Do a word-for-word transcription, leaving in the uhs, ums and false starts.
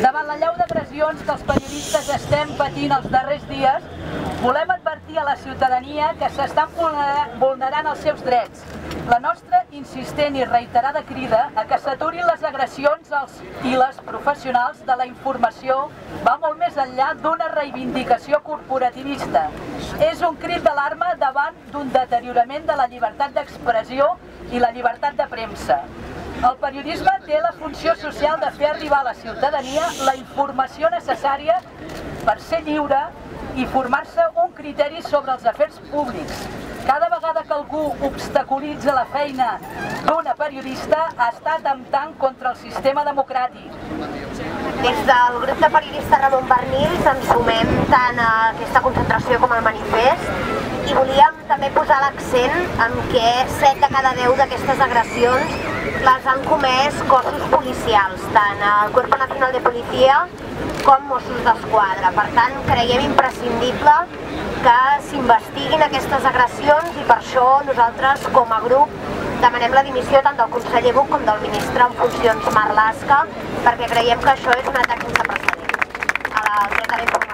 Davant la llau d'agressions que els periodistes estem patint els darrers dies, volem advertir a la ciutadania que s'estan vulnerant els seus drets. La nostra insistent i reiterada crida a que s'aturin les agressions als i les professionals de la informació va molt més enllà d'una reivindicació corporativista. És un crit d'alarma davant d'un deteriorament de la llibertat d'expressió i la llibertat de premsa. El periodisme té la funció social de fer arribar a la ciutadania la informació necessària per ser lliure i formar-se un criteri sobre els afers públics. Cada vegada que algú obstaculitza la feina d'una periodista està atemptant contra el sistema democràtic. Des del grup de periodistes Ramon Barnils ens sumem tant a aquesta concentració com al manifest i volíem també posar l'accent en què set de cada deu d'aquestes agressions les han comès cossos policials, tant el Cuerpo Nacional de Policía com Mossos d'Esquadra. Per tant, creiem imprescindible que s'investiguin aquestes agressions i per això nosaltres, com a grup, demanem la dimissió tant del conseller Buch com del ministre en funcions Marlaska, perquè creiem que això és un atac sense precedents al dret a la informació.